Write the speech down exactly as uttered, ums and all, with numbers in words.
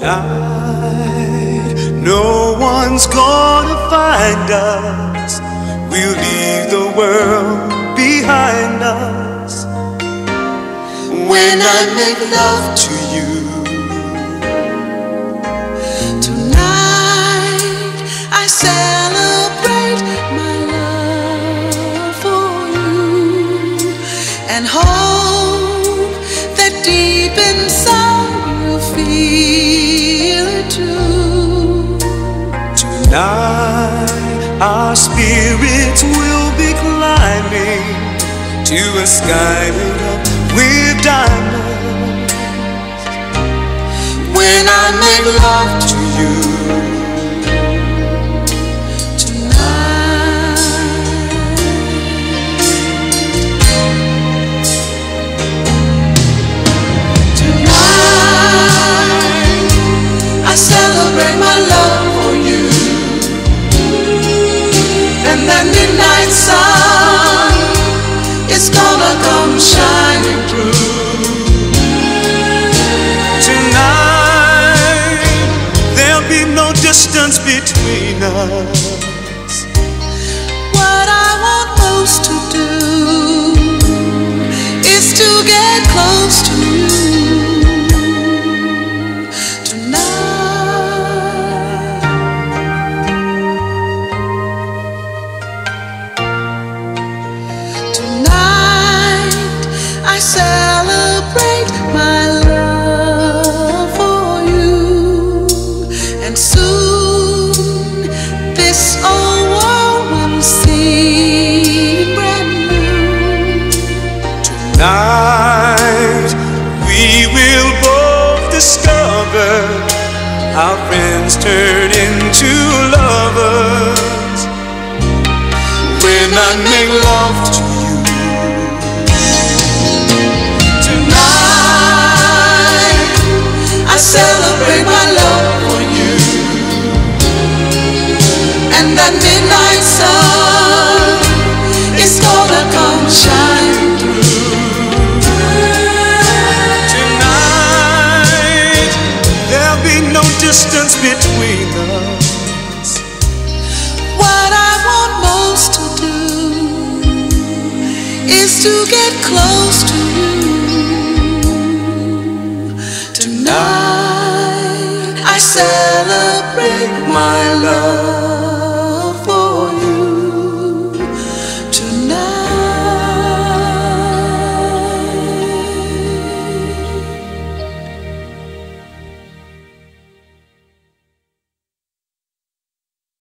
Tonight, no one's gonna find us. We'll leave the world behind us. When I make love to you, tonight I celebrate my love for you and hope that deep inside you feel it too. Tonight our spirits will be climbing to a sky lit up with diamonds. When I make love to you tonight, tonight I celebrate my love for you, and that midnight sun is gonna come shining through. Tonight there'll be no distance between us. What I want most to do is to get close to you tonight. Tonight I celebrate my love for you, and soon this old world will seem brand new. Tonight we will both discover our friends turn into lovers. When I make love to you tonight, I celebrate my love for you, and that midnight sun is gonna come shining through. tonight there'll be no distance between us. What I want most to do is to get close to you tonight. I celebrate my love